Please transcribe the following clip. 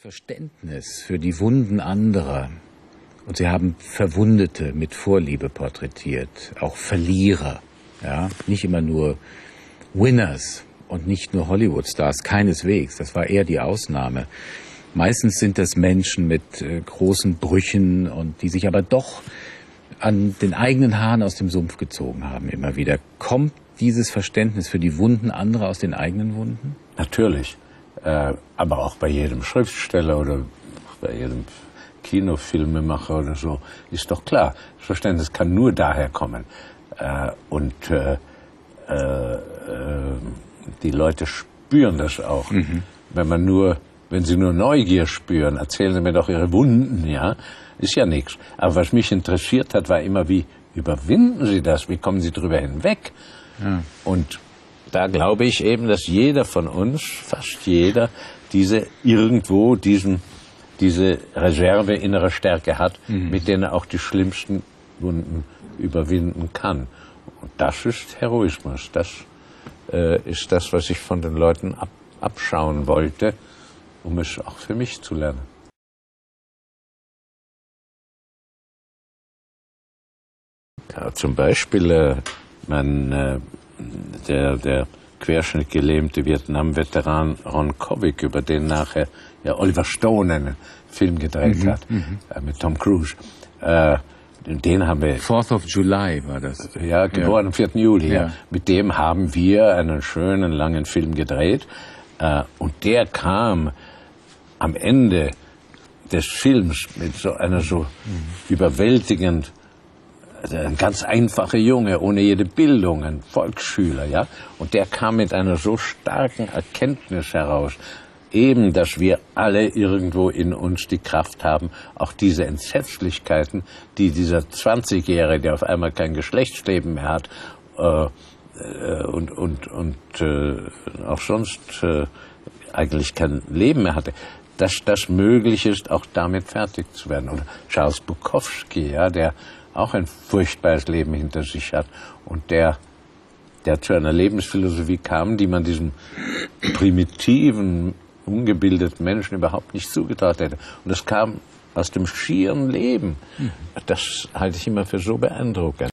Verständnis für die Wunden anderer. Und sie haben Verwundete mit Vorliebe porträtiert, auch Verlierer, ja, nicht immer nur Winners und nicht nur Hollywood-Stars, keineswegs, das war eher die Ausnahme. Meistens sind das Menschen mit großen Brüchen und die sich aber doch an den eigenen Haaren aus dem Sumpf gezogen haben immer wieder. Kommt dieses Verständnis für die Wunden anderer aus den eigenen Wunden? Natürlich, aber auch bei jedem Schriftsteller oder bei jedem Kinofilmemacher oder so, ist doch klar, das Verständnis kann nur daher kommen. Die Leute spüren das auch. Mhm. Wenn sie nur Neugier spüren, erzählen sie mir doch ihre Wunden, ja, ist ja nichts. Aber was mich interessiert hat, war immer, wie überwinden sie das, wie kommen sie drüber hinweg? Ja. Und da glaube ich eben, dass jeder von uns, fast jeder, diese Reserve innerer Stärke hat, mit denen er auch die schlimmsten Wunden überwinden kann. Und das ist Heroismus. Das ist das, was ich von den Leuten abschauen wollte, um es auch für mich zu lernen. Ja, zum Beispiel der querschnittgelähmte Vietnam-Veteran Ron Kovic, über den nachher Oliver Stone einen Film gedreht hat, mit Tom Cruise. Den haben wir... 4th of July war das. Ja, geboren am 4. Juli. Ja. Mit dem haben wir einen schönen, langen Film gedreht. Und der kam am Ende des Films mit so einer so überwältigend, ein ganz einfacher Junge, ohne jede Bildung, ein Volksschüler, ja. Und der kam mit einer so starken Erkenntnis heraus, eben, dass wir alle irgendwo in uns die Kraft haben, auch diese Entsetzlichkeiten, die dieser 20-Jährige, der auf einmal kein Geschlechtsleben mehr hat, und auch sonst eigentlich kein Leben mehr hatte, dass das möglich ist, auch damit fertig zu werden. Oder Charles Bukowski, ja, der auch ein furchtbares Leben hinter sich hat und der zu einer Lebensphilosophie kam, die man diesem primitiven, ungebildeten Menschen überhaupt nicht zugetraut hätte. Und das kam aus dem schieren Leben. Das halte ich immer für so beeindruckend.